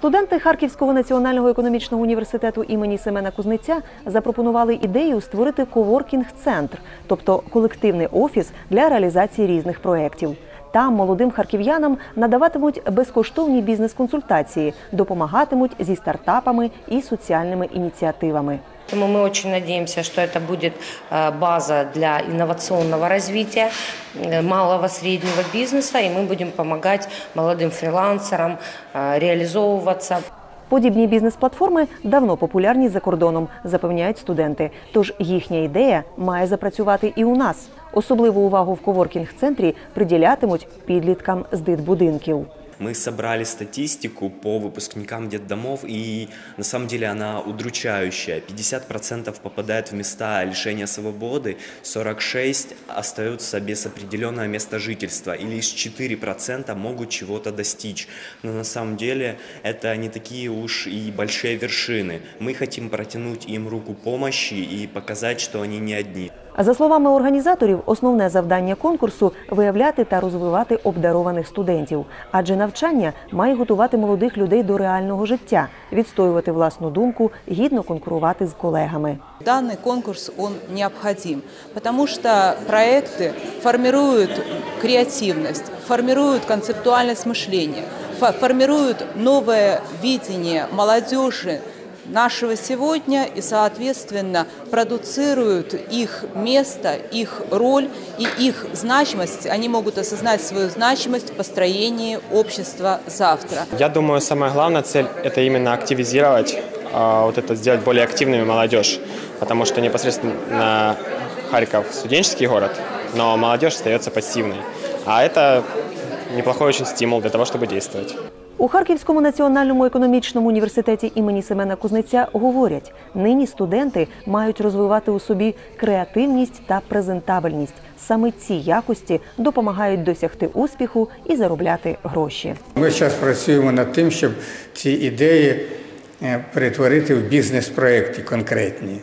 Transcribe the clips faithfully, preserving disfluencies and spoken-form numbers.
Студенти Харківського національного економічного університету імені Семена Кузнеця запропонували ідею створити коворкінг-центр, тобто колективний офіс для реалізації різних проєктів. Там молодим харків'янам надаватимуть безкоштовні бізнес-консультації, допомагатимуть зі стартапами і соціальними ініціативами. Мы очень надеемся, что это будет база для инновационного развития малого среднего бизнеса, и мы будем помогать молодым фрилансерам реализовываться. Подібні бізнес-платформи давно популярні за кордоном, запевняють студенти. Тож їхня ідея має запрацювати і у нас. Особливу увагу в коворкінг-центрі приділятимуть підліткам з дитбудинків. Мы собрали статистику по выпускникам детдомов, и на самом деле она удручающая. пятьдесят процентов попадают в места лишения свободы, сорок шесть процентов остаются без определенного места жительства, и лишь четыре процента могут чего-то достичь. Но на самом деле это не такие уж и большие вершины. Мы хотим протянуть им руку помощи и показать, что они не одни. А за словами організаторів, основне завдання конкурсу – виявляти та розвивати обдарованих студентів. Адже навчання має готувати молодих людей до реального життя, відстоювати власну думку, гідно конкурувати з колегами. Данный конкурс, он необходим, потому что проекты формируют креативность, формируют концептуальность мышления, формируют новое видение молодежи нашего сегодня и, соответственно, продуцируют их место, их роль и их значимость. Они могут осознать свою значимость в построении общества завтра. Я думаю, самая главная цель – это именно активизировать, вот это сделать более активными молодежь, потому что непосредственно Харьков – студенческий город, но молодежь остается пассивной. А это неплохой очень стимул для того, чтобы действовать. У Харківському національному економічному університеті імені Семена Кузнеця говорять, нині студенти мають розвивати у собі креативність та презентабельність. Саме ці якості допомагають досягти успіху і заробляти гроші. Ми зараз працюємо над тим, щоб ці ідеї перетворити в бізнес-проекти конкретні.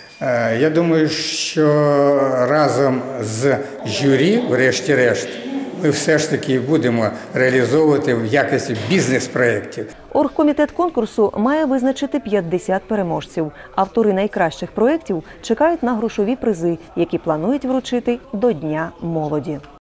Я думаю, що разом з журі, врешті-решт, ми все ж таки будемо реалізовувати в якості бізнес-проєктів. Оргкомітет конкурсу має визначити п'ятдесят переможців. Автори найкращих проєктів чекають на грошові призи, які планують вручити до Дня молоді.